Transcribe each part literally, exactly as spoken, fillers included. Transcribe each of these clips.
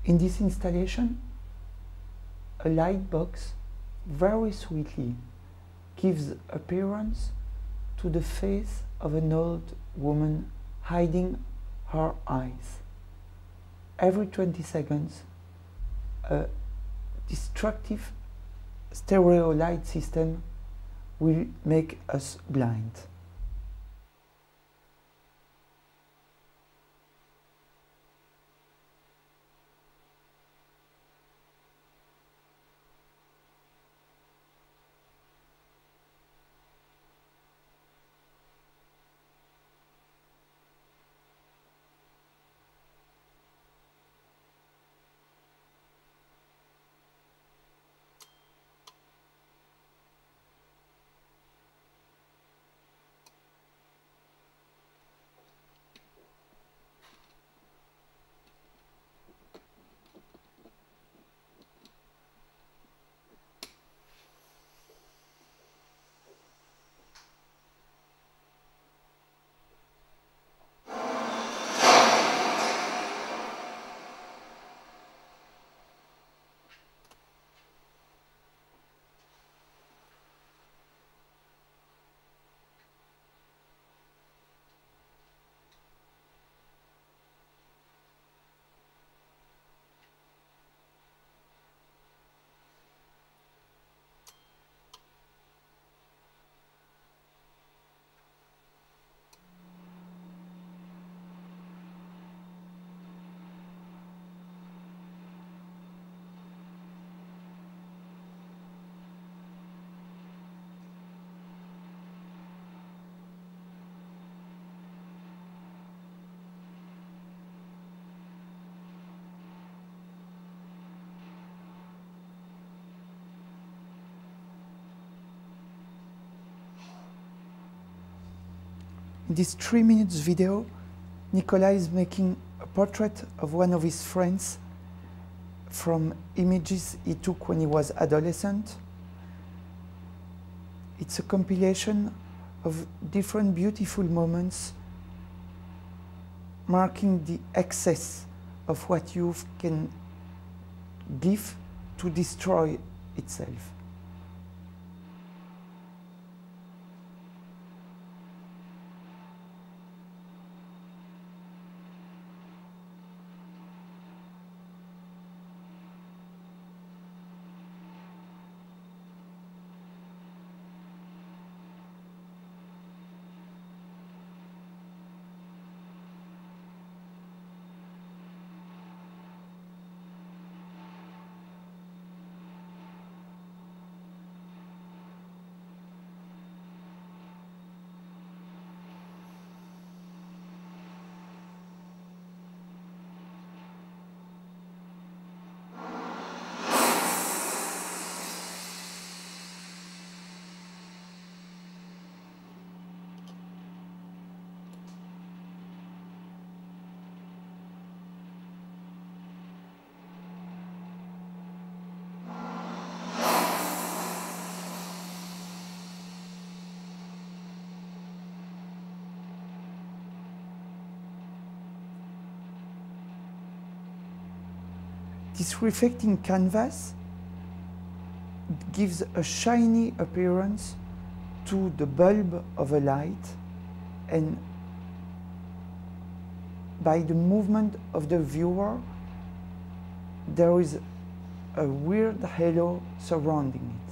In this installation, a light box very sweetly gives appearance to the face of an old woman hiding her eyes. Every twenty seconds, a destructive stereo light system will make us blind. In this three minutes video, Nicolas is making a portrait of one of his friends from images he took when he was adolescent. It's a compilation of different beautiful moments marking the excess of what youth can give to destroy itself. This reflecting canvas gives a shiny appearance to the bulb of a light, and by the movement of the viewer, there is a weird halo surrounding it.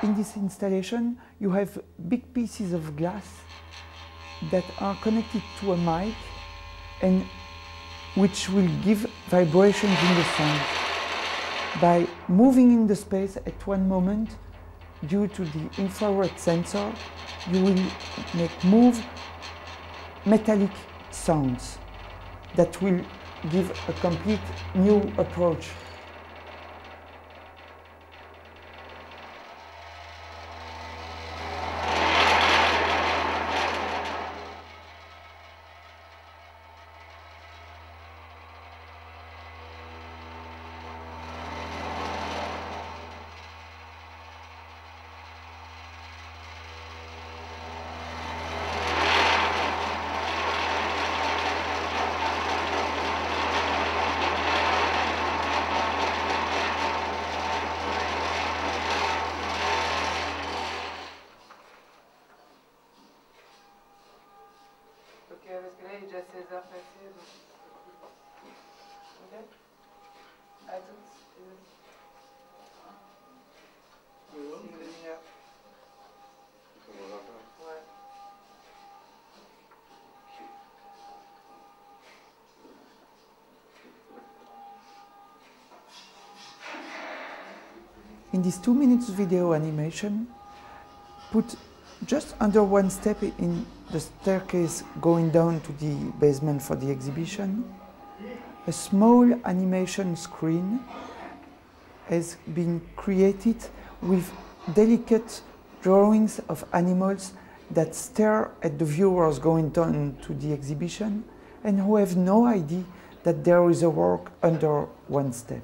in this installation, you have big pieces of glass that are connected to a mic and which will give vibrations in the sound. By moving in the space at one moment, due to the infrared sensor, you will make move metallic sounds that will give a complete new approach. Parce que là, il est déjà seize heures passées. Donc... Ok. À toutes. C'est une demi-heure. Ouais. In this two minutes video animation, put just under one step in the staircase going down to the basement for the exhibition, a small animation screen has been created with delicate drawings of animals that stare at the viewers going down to the exhibition and who have no idea that there is a work under one step.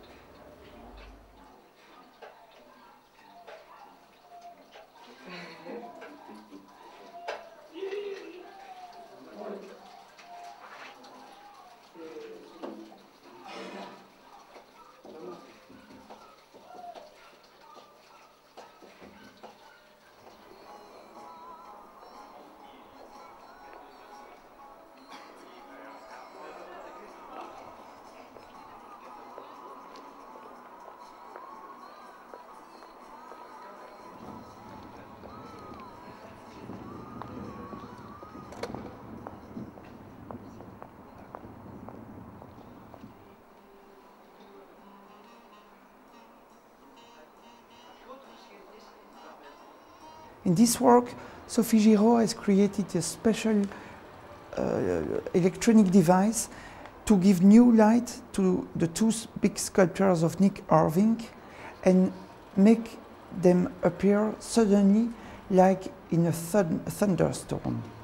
In this work, Sophie Giraud has created a special uh, electronic device to give new light to the two big sculptures of Nick Irving and make them appear suddenly like in a thun thunderstorm.